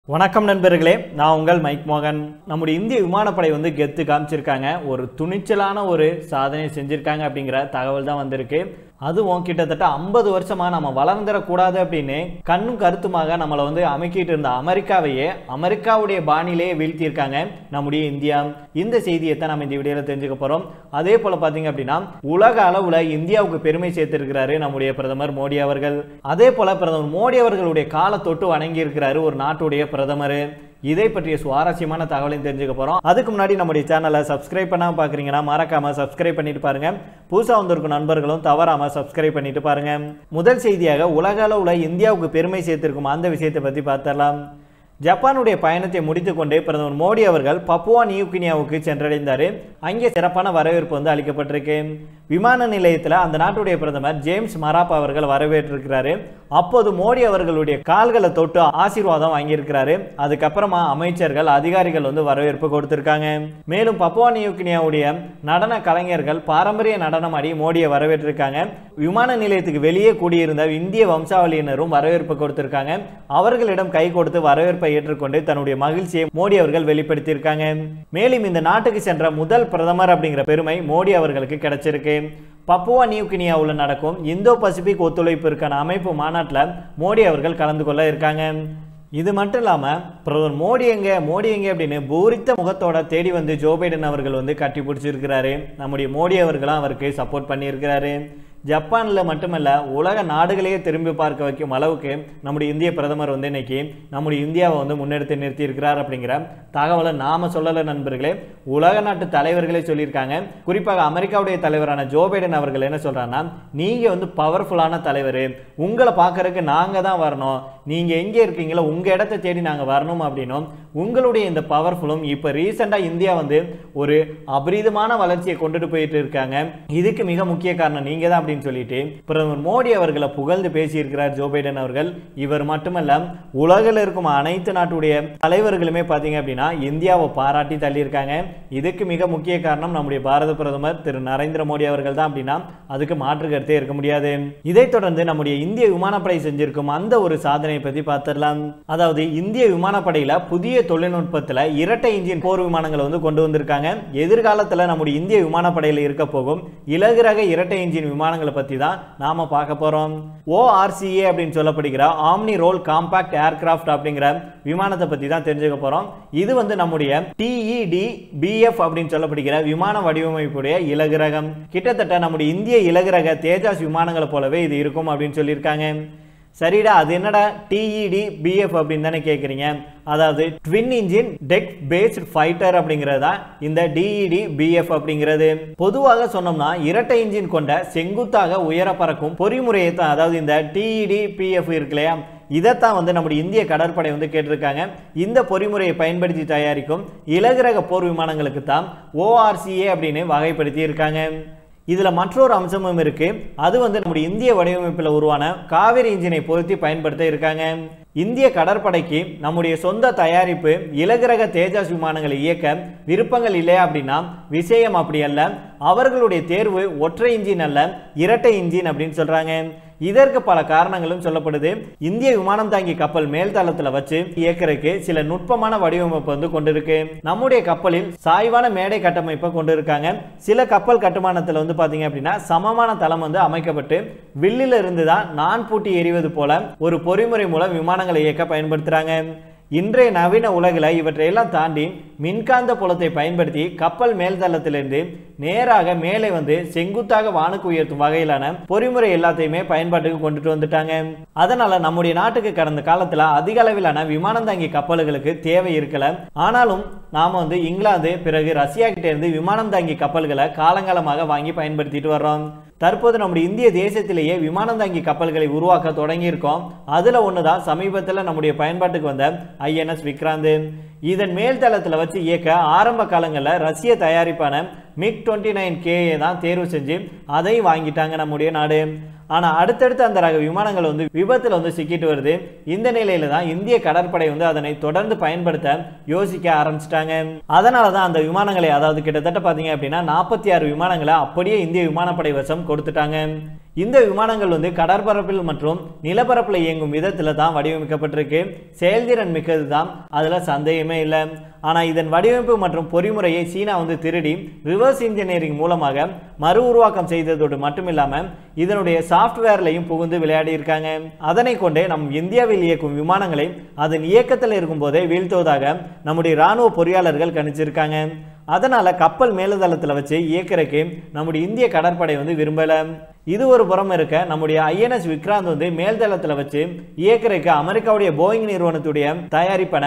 வணக்கம் நண்பர்களே, நான் உங்கள் மைக் மோகன். நம்முடைய இந்திய விமானப்படை கெத்து காமிச்சிருக்காங்க. ஒரு துணிச்சலான ஒரு சாதனை செஞ்சிருக்காங்க அப்படிங்கிற தகவல் தான் வந்திருக்கு. அதுவும் கிட்டத்தட்ட 50 வருஷமா நம்ம வளர்ந்துடக்கூடாது அப்படின்னு கண்ணும் கருத்துமாக நம்மளை அமைக்கிட்டு இருந்த அமெரிக்காவையே அமெரிக்காவுடைய பாணியிலேயே வீழ்த்தியிருக்காங்க நம்முடைய இந்தியா. இந்த செய்தியை தான் நம்ம இந்த வீடியோவில் தெரிஞ்சுக்க போறோம். அதே போல பாத்தீங்க அப்படின்னா உலக அளவுல இந்தியாவுக்கு பெருமை சேர்த்திருக்கிறாரு நம்முடைய பிரதமர் மோடி அவர்கள். அதே போல பிரதமர் மோடி அவர்களுடைய காலை தொட்டு வணங்கி இருக்கிறாரு ஒரு நாட்டுடைய பிரதமர். இதை பற்றிய சுவாரஸ்யமான தகவலையும் தெரிஞ்சுக்க போறோம். அதுக்கு முன்னாடி நம்முடைய சேனலை சப்ஸ்கிரைப் பண்ணாம பாக்குறீங்கன்னா மறக்காம சப்ஸ்கிரைப் பண்ணிட்டு பாருங்க. புதுசா வந்திருக்கும் நண்பர்களும் தவறாம சப்ஸ்கிரைப் பண்ணிட்டு பாருங்க. முதல் செய்தியாக உலக அளவுல இந்தியாவுக்கு பெருமை சேர்த்திருக்கும் அந்த விஷயத்தை பத்தி பார்த்தரலாம். ஜப்பானுடைய பயணத்தை முடித்துக்கொண்டே பிரதமர் மோடி அவர்கள் பப்புவா நியூகினியாவுக்கு சென்றடைந்தார். அங்கே சிறப்பான வரவேற்பு அளிக்கப்பட்டிருக்கு. விமான நிலையத்தில் அந்த நாட்டுடைய பிரதமர் ஜேம்ஸ் மராப் அவர்கள் வரவேற்றிருக்கிறாரு. அப்போது மோடி அவர்களுடைய கால்களை தொட்டு ஆசீர்வாதம் வாங்கியிருக்கிறாரு. அதுக்கப்புறமா அமைச்சர்கள் அதிகாரிகள் வரவேற்பு கொடுத்திருக்காங்க. மேலும் பப்புவா நியூகினியாவுடைய நடன கலைஞர்கள் பாரம்பரிய நடனம் ஆடி மோடியை வரவேற்றிருக்காங்க. விமான நிலையத்துக்கு வெளியே கூடியிருந்த இந்திய வம்சாவளியினரும் வரவேற்பு கொடுத்திருக்காங்க. அவர்களிடம் கை கொடுத்து வரவேற்பை ஏற்றுக்கொண்டு தன்னுடைய மகிழ்ச்சியை மோடி அவர்கள் வெளிப்படுத்தியிருக்காங்க. மேலும் இந்த நாட்டுக்கு சென்ற முதல் பிரதமர் அப்படிங்கிற பெருமை மோடி அவர்களுக்கு கிடைச்சிருக்கு. பப்புவா நியூகினியாவில் நடக்கும் இந்தோ பசிபிக் ஒத்துழைப்பிற்கான அமைப்பு மாநாட்டில் மோடி அவர்கள் கலந்து கொள்ள இருக்காங்க. இது மட்டும் இல்லாம பிரதமர் மோடி எங்க அப்படின்னு பூரித்த முகத்தோட தேடி ஜோ பைடன் அவர்கள் கட்டி பிடிச்சிருக்கிறாரு. நம்முடைய மோடி அவர்களும் அவருக்கு சப்போர்ட் பண்ணியிருக்கிறாரு. ஜப்பானில் மட்டுமல்ல உலக நாடுகளையே திரும்பி பார்க்க வைக்கும் அளவுக்கு நம்முடைய இந்திய பிரதமர் இன்னைக்கு நம்முடைய இந்தியாவை முன்னெடுத்து நிறுத்தி இருக்கிறார் அப்படிங்கிற தகவலை நாம சொல்லல நண்பர்களே, உலக நாட்டு தலைவர்களே சொல்லியிருக்காங்க. குறிப்பாக அமெரிக்காவுடைய தலைவரான ஜோ பைடன் அவர்கள் என்ன சொல்றாங்கன்னா, நீங்க பவர்ஃபுல்லான தலைவர், உங்களை பார்க்கறதுக்கு நாங்க தான் வரணும், நீங்க எங்க இருக்கீங்களோ உங்க இடத்தை தேடி நாங்க வரணும் அப்படின்னும் உங்களுடைய இந்த பவர்ஃபுல்லும் இப்ப ரீசெண்டா இந்தியா ஒரு அபரிதமான வளர்ச்சியை கொண்டுட்டு போயிட்டு இருக்காங்க. இதுக்கு மிக முக்கிய காரணம் நீங்க தான் அப்படின்னு சொல்லிட்டு பிரதமர் மோடி அவர்களை புகழ்ந்து பேசியிருக்கிறார் ஜோ பைடன் அவர்கள். இவர் மட்டுமல்ல உலகில் இருக்கும் அனைத்து நாட்டுடைய தலைவர்களுமே பாத்தீங்க அப்படின்னா இந்தியாவை பாராட்டி தள்ளியிருக்காங்க. இதுக்கு மிக முக்கிய காரணம் நம்முடைய பாரத பிரதமர் திரு நரேந்திர மோடி அவர்கள் தான் அப்படின்னா அதுக்கு மாற்று கருத்தே இருக்க முடியாது. இதைத் தொடர்ந்து நம்முடைய இந்திய விமானப்படை செஞ்சிருக்கும் அந்த ஒரு சாதனையை பத்தி பார்த்திடலாம். அதாவது இந்திய விமானப்படையில புதிய தொழில்நுட்பத்தில் இரட்டை இன்ஜின் போர் விமானங்களை கொண்டு வந்திருக்காங்க. எதிர்காலத்தில் நம்முடைய இந்திய விமானப்படையில் இருக்க போகும் இலகு ரக இரட்டை இன்ஜின் விமானங்களை பத்தி தான் நாம பார்க்க போறோம். ORCA அப்படின்னு சொல்லப்படுகிற ஆம்னி ரோல் காம்பாக்ட் ஏர்கிராஃப்ட் அப்படிங்கிற விமானத்தை பத்தி தான் தெரிஞ்சுக்க போறோம். இது நம்முடைய TED-BF அப்படின்னு சொல்லப்படுகிற விமான வடிவமைப்புடைய இலகு ரகம். கிட்டத்தட்ட நம்முடைய இந்திய இலகு ரக தேஜாஸ் விமானங்களை போலவே இது இருக்கும் அப்படின்னு சொல்லியிருக்காங்க. சரிடா, அது என்னடா TED-BF அப்படின்னு தானே கேட்குறீங்க. அதாவது twin engine deck based fighter அப்படிங்கிறதா இந்த TED-BF அப்படிங்கிறது. பொதுவாக சொன்னோம்னா இரட்டை இன்ஜின் கொண்ட செங்குத்தாக உயர பறக்கும் பொறிமுறையை தான், அதாவது இந்த TED-BF இருக்கு இல்லையா, இதைத்தான் நம்முடைய இந்திய கடற்படை கேட்டிருக்காங்க. இந்த பொறிமுறையை பயன்படுத்தி தயாரிக்கும் இலகு ரக போர் விமானங்களுக்கு தான் ORCA அப்படின்னு வகைப்படுத்தி இருக்காங்க. இதுல மற்றொரு அம்சமும் இருக்கு. அது நம்முடைய இந்திய வடிவமைப்பில் உருவான காவிரி இன்ஜினை பொருத்தி பயன்படுத்த இருக்காங்க. இந்திய கடற்படைக்கு நம்முடைய சொந்த தயாரிப்பு இலகு ரக தேஜாஸ் விமானங்களை இயக்க விருப்பங்கள் இல்லையா அப்படின்னா விஷயம் அப்படி அல்ல. அவர்களுடைய தேர்வு ஒற்றை இன்ஜின் அல்ல, இரட்டை இன்ஜின் அப்படின்னு சொல்றாங்க. இதற்கு பல காரணங்களும் சொல்லப்படுது. இந்திய விமானம் தாங்கி கப்பல் மேல் தளத்தில் வச்சு இயக்கிறதுக்கு சில நுட்பமான வடிவமைப்பு கொண்டிருக்கு. நம்முடைய கப்பலில் சாய்வான மேடை கட்டமைப்பை கொண்டிருக்காங்க. சில கப்பல் கட்டுமானத்தில் பாத்தீங்க அப்படின்னா சமமான தளம் அமைக்கப்பட்டு வில்லில் இருந்து தான் நான் பூட்டி எறிவது போல ஒரு பொறிமுறை மூலம் விமானங்களை இயக்க பயன்படுத்துறாங்க. இன்றைய நவீன உலகில் இவற்றையெல்லாம் தாண்டி மின்காந்த புலத்தை பயன்படுத்தி கப்பல் மேல்தளத்திலிருந்து நேராக மேலே செங்குத்தாக வானுக்கு உயர்த்தும் வகையிலான பொறிமுறை எல்லாத்தையுமே பயன்பாட்டுக்கு கொண்டுட்டு வந்துட்டாங்க. அதனால நம்முடைய நாட்டுக்கு கடந்த காலத்துல அதிக அளவிலான விமானம் தாங்கி கப்பல்களுக்கு தேவை இருக்கல. ஆனாலும் நாம இங்கிலாந்து பிறகு ரஷ்யா கிட்ட இருந்து விமானம் தாங்கி கப்பல்களை காலங்காலமாக வாங்கி பயன்படுத்திட்டு வர்றோம். தற்போது நம்முடைய இந்திய தேசத்திலேயே விமானம் தாங்கி கப்பல்களை உருவாக்க தொடங்கி இருக்கோம். அதுல ஒண்ணுதான் சமீபத்தில் நம்முடைய பயன்பாட்டுக்கு வந்த INS விக்ராந்த். இதன் மேல் தளத்தில் வச்சு இயக்க ஆரம்ப காலங்களில் ரஷ்ய தயாரிப்பான MiG-29K தான் தேர்வு செஞ்சு அதை வாங்கிட்டாங்க நம்முடைய நாடு. ஆனா அடுத்தடுத்து அந்த ரக விமானங்கள் விபத்துல சிக்கிட்டு வருது. இந்த நிலையில தான் இந்திய கடற்படை அதனை தொடர்ந்து பயன்படுத்த யோசிக்க ஆரம்பிச்சிட்டாங்க. அதனாலதான் அந்த விமானங்களை, அதாவது கிட்டத்தட்ட பாத்தீங்க அப்படின்னா 46 விமானங்களை அப்படியே இந்திய விமானப்படை வசம் கொடுத்துட்டாங்க. இந்த விமானங்கள் வந்து கடற்பரப்பில் மற்றும் நிலப்பரப்பில் இயங்கும் விதத்தில் தான் வடிவமைக்கப்பட்டிருக்கு. செயல்திறன் மிக்கது தான், அதில் சந்தேகமே இல்லை. ஆனால் இதன் வடிவமைப்பு மற்றும் பொறிமுறையை சீனா வந்து திருடி ரிவர்ஸ் இன்ஜினியரிங் மூலமாக மறு உருவாக்கம் செய்ததோடு மட்டுமில்லாமல் இதனுடைய சாஃப்ட்வேர்லையும் புகுந்து விளையாடி இருக்காங்க. அதனை கொண்டே நம் இந்தியாவில் இயக்கும் விமானங்களை அதன் இயக்கத்தில் இருக்கும் போதே வீழ்த்துவதாக நம்முடைய இராணுவ பொறியாளர்கள் கணிச்சிருக்காங்க. அதனால கப்பல் மேலதளத்தில் வச்சு இயக்கிறதுக்கு நம்முடைய இந்திய கடற்படை வந்து விரும்பல. இது ஒரு புறம் இருக்க, நம்முடைய INS விக்ராந்த் வந்து மேல்தளத்தில் வச்சு இயக்கிறதுக்கு அமெரிக்காவுடைய போயிங் நிறுவனத்துடைய தயாரிப்பான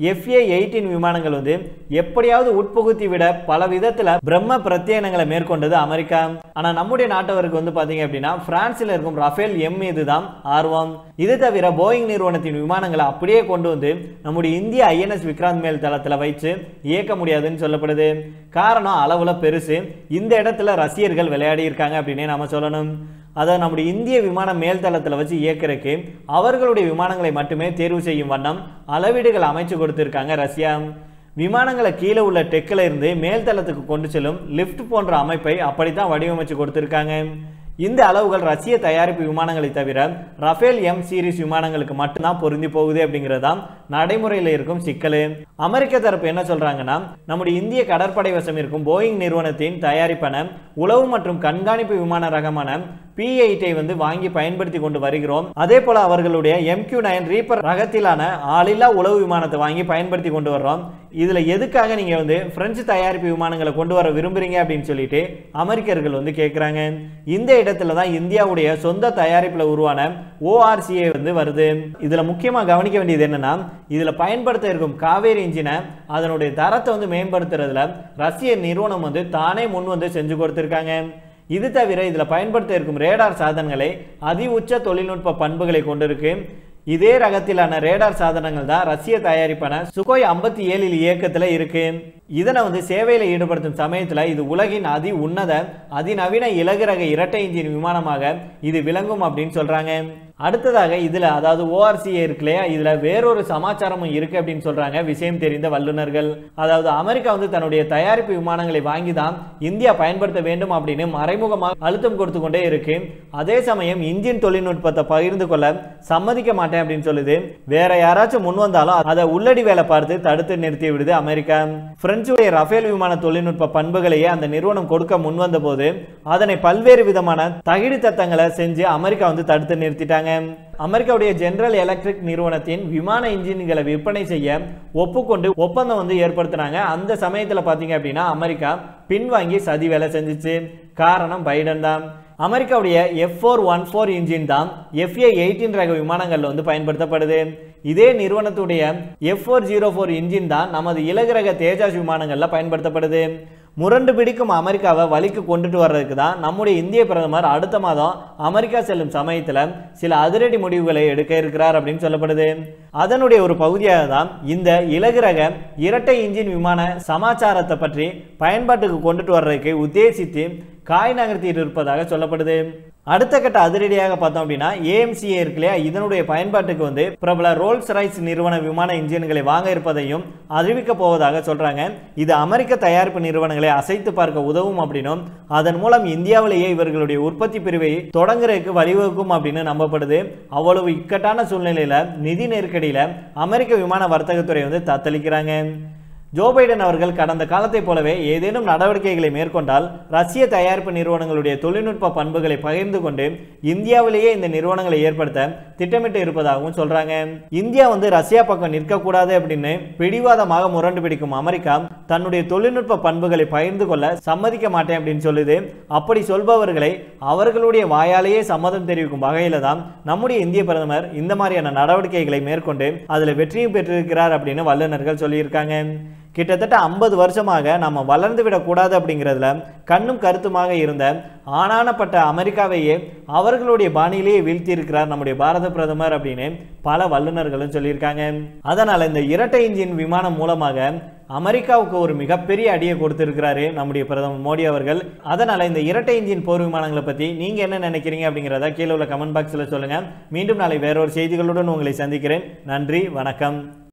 FA-18 விமானங்கள் வந்து எப்படியாவது உட்புகுத்தி விட பல விதத்தில் பிரம்ம பிரத்யேகங்களை மேற்கொண்டது அமெரிக்கா. ஆனால் நம்முடைய நாட்டவருக்கு வந்து பார்த்தீங்க அப்படின்னா பிரான்சில் இருக்கும் ரஃபேல் M இதுதான் ஆர்வம். இது தவிர போயிங் நிறுவனத்தின் விமானங்களை அப்படியே கொண்டு வந்து நம்முடைய இந்திய INS விக்ராந்த் மேல் தளத்தில் வைத்து இயக்க முடியாதுன்னு சொல்லப்படுது. காரணம் அளவுல பெருசு. இந்த இடத்துல ரஷ்யர்கள் விளையாடி இருக்காங்க அப்படின்னு நாம சொல்லணும். அதை நம்முடைய இந்திய விமான மேல்தளத்தில் வச்சு இயக்கிறதுக்கு அவர்களுடைய விமானங்களை மட்டுமே தேர்வு செய்யும் வண்ணம் அளவீடுகள் அமைச்சு கொடுத்திருக்காங்க ரஷ்யா. விமானங்களை கீழே உள்ள டெக்கில் இருந்து மேல்தளத்துக்கு கொண்டு செல்லும் லிப்ட் போன்ற அமைப்பை அப்படித்தான் வடிவமைச்சு கொடுத்திருக்காங்க. இந்த அளவுகள் ரஷ்ய தயாரிப்பு விமானங்களை தவிர ரஃபேல் M சீரிஸ் விமானங்களுக்கு மட்டும்தான் பொருந்தி போகுது அப்படிங்கிறதான் நடைமுறையில் இருக்கும் சிக்கல். அமெரிக்க தரப்பு என்ன சொல்றாங்கன்னா, நம்முடைய இந்திய கடற்படை வசம் இருக்கும் போயிங் நிறுவனத்தின் தயாரிப்பான உளவு மற்றும் கண்காணிப்பு விமான ரகமான P-8 வந்து வாங்கி பயன்படுத்தி கொண்டு வருகிறோம். அதே போல அவர்களுடைய MQ-9 ரீப்பர் ரகத்திலான ஆளில்லா உளவு விமானத்தை வாங்கி பயன்படுத்தி கொண்டு வர்றோம். இதுல எதுக்காக நீங்க வந்து பிரெஞ்சு தயாரிப்பு விமானங்களை கொண்டு வர விரும்புறீங்க அப்படின்னு சொல்லிட்டு அமெரிக்கர்கள் வந்து கேட்கிறாங்க. இந்த இடத்துல தான் இந்தியாவுடைய சொந்த தயாரிப்புல உருவான ORCA வந்து வருது. இதுல முக்கியமா கவனிக்க வேண்டியது என்னன்னா, இதுல பயன்படுத்த இருக்கும் காவேரி இன்ஜினை அதனுடைய தரத்தை வந்து மேம்படுத்துறதுல ரஷ்ய நிறுவனம் வந்து தானே முன் வந்து செஞ்சு கொடுத்திருக்காங்க. இது தவிர இதில் பயன்படுத்த இருக்கும் ரேடார் சாதனங்களை அதி உச்ச தொழில்நுட்ப பண்புகளை கொண்டிருக்கு. இதே ரகத்திலான ரேடார் சாதனங்கள் தான் ரஷ்ய தயாரிப்பான சுகோய் 57 இயக்கத்தில் இருக்கு. இதனை வந்து சேவையில் ஈடுபடுத்தும் சமயத்தில் இது உலகின் அதி உன்னத அதிநவீன இலகு ரக இரட்டை இன்ஜின் விமானமாக இது விளங்கும் அப்படின்னு சொல்றாங்க. அடுத்ததாக இதுல அதாவது ORCA இருக்கு இல்லையா, இதுல வேறொரு சமாச்சாரமும் இருக்கு அப்படின்னு சொல்றாங்க விஷயம் தெரிந்த வல்லுநர்கள். அதாவது அமெரிக்கா வந்து தன்னுடைய தயாரிப்பு விமானங்களை வாங்கி தான் இந்தியா பயன்படுத்த வேண்டும் அப்படின்னு மறைமுகமாக அழுத்தம் கொடுத்து கொண்டே இருக்கு. அதே சமயம் இன்ஜின் தொழில்நுட்பத்தை பகிர்ந்து கொள்ள சம்மதிக்க மாட்டேன் அப்படின்னு சொல்லுது. வேற யாராச்சும் முன் வந்தாலும் அதை உள்ளடி வேலை பார்த்து தடுத்து நிறுத்தி விடுது அமெரிக்கா. பிரெஞ்சுடைய ரஃபேல் விமான தொழில்நுட்ப பண்புகளையே அந்த நிறுவனம் கொடுக்க முன் வந்த போது அதனை பல்வேறு விதமான தகிடு தத்தங்களை செஞ்சு அமெரிக்கா வந்து தடுத்து நிறுத்திட்டாங்க. அமெரிக்காவுடைய ஜெனரல் எலக்ட்ரிக் நிறுவனத்தின் விமான இன்ஜின்களை விற்பனை செய்ய ஒப்புக்கொண்டு ஒப்பந்தம் வந்து ஏற்படுத்தினாங்க. அந்த சமயத்துல பாத்தீங்க அப்படின்னா அமெரிக்கா பின்வாங்கி சதி வேலை செஞ்சிச்சு. காரணம் பைடன் தான். அமெரிக்காவுடைய F414 இன்ஜின் தான் FA-18 ரக விமானங்கள்ல வந்து பயன்படுத்தப்படுது. இதே நிறுவனத்துடைய F404 இன்ஜின் தான் நமது இலகு ரக தேஜாஸ் விமானங்கள்ல பயன்படுத்தப்படுது. முரண்டு பிடிக்கும் அமெரிக்காவை வழிக்கு கொண்டுட்டு வர்றதுக்கு தான் நம்முடைய இந்திய பிரதமர் அடுத்த மாதம் அமெரிக்கா செல்லும் சமயத்தில் சில அதிரடி முடிவுகளை எடுக்க இருக்கிறார் அப்படின்னு சொல்லப்படுது. அதனுடைய ஒரு பகுதியாக தான் இந்த இலகு ரக இரட்டை இன்ஜின் விமான சமாச்சாரத்தை பற்றி பயன்பாட்டுக்கு கொண்டுட்டு வர்றதுக்கு உத்தேசித்து காய் நகர்த்திட்டு இருப்பதாக சொல்லப்படுது. அடுத்த கட்ட அதிரடியாக பார்த்தோம் அப்படின்னா AMCA இருக்கு இல்லையா, இதனுடைய பயன்பாட்டுக்கு வந்து பிரபல ரோல்ஸ் ராய்ஸ் நிறுவன விமான இன்ஜின்களை வாங்க இருப்பதையும் அறிவிக்க போவதாக சொல்றாங்க. இது அமெரிக்க தயாரிப்பு நிறுவனங்களை அசைத்து பார்க்க உதவும் அப்படின்னும் அதன் மூலம் இந்தியாவிலேயே இவர்களுடைய உற்பத்தி பிரிவை தொடங்குறதுக்கு வழிவகுக்கும் அப்படின்னு நம்பப்படுது. அவ்வளவு இக்கட்டான சூழ்நிலையில நிதி நெருக்கடியில அமெரிக்க விமான வர்த்தகத்துறை வந்து தத்தளிக்கிறாங்க. ஜோ பைடன் அவர்கள் கடந்த காலத்தை போலவே ஏதேனும் நடவடிக்கைகளை மேற்கொண்டால் ரஷ்ய தயாரிப்பு நிறுவனங்களுடைய தொழில்நுட்ப பண்புகளை பகிர்ந்து கொண்டு இந்தியாவிலேயே இந்த நிறுவனங்களை ஏற்படுத்த திட்டமிட்டு இருப்பதாகவும் சொல்றாங்க. இந்தியா வந்து ரஷ்யா பக்கம் நிற்கக்கூடாது அப்படின்னு பிடிவாதமாக முரண்டு பிடிக்கும் அமெரிக்கா தன்னுடைய தொழில்நுட்ப பண்புகளை பகிர்ந்து கொள்ள சம்மதிக்க மாட்டேன் அப்படின்னு சொல்லுது. அப்படி சொல்பவர்களை அவர்களுடைய வாயாலேயே சம்மதம் தெரிவிக்கும் வகையில தான் நம்முடைய இந்திய பிரதமர் இந்த மாதிரியான நடவடிக்கைகளை மேற்கொண்டு அதுல வெற்றியும் பெற்றிருக்கிறார் அப்படின்னு வல்லுநர்கள் சொல்லியிருக்காங்க. கிட்டத்தட்ட 50 வருஷமாக நம்ம வளர்ந்து விடக்கூடாது அப்படிங்கிறதுல கண்ணும் கருத்துமாக இருந்த ஆனானப்பட்ட அமெரிக்காவையே அவர்களுடைய பாணியிலேயே வீழ்த்தி இருக்கிறார் நம்முடைய பாரத பிரதமர் அப்படின்னு பல வல்லுநர்களும் சொல்லியிருக்காங்க. அதனால இந்த இரட்டை இன்ஜின் விமானம் மூலமாக அமெரிக்காவுக்கு ஒரு மிகப்பெரிய அடியை கொடுத்திருக்கிறாரு நம்முடைய பிரதமர் மோடி அவர்கள். அதனால இந்த இரட்டை இன்ஜின் போர் விமானங்களை பத்தி நீங்க என்ன நினைக்கிறீங்க அப்படிங்கிறத கீழே உள்ள கமெண்ட் பாக்ஸ்ல சொல்லுங்க. மீண்டும் நாளை வேறொரு செய்திகளுடன் உங்களை சந்திக்கிறேன். நன்றி, வணக்கம்.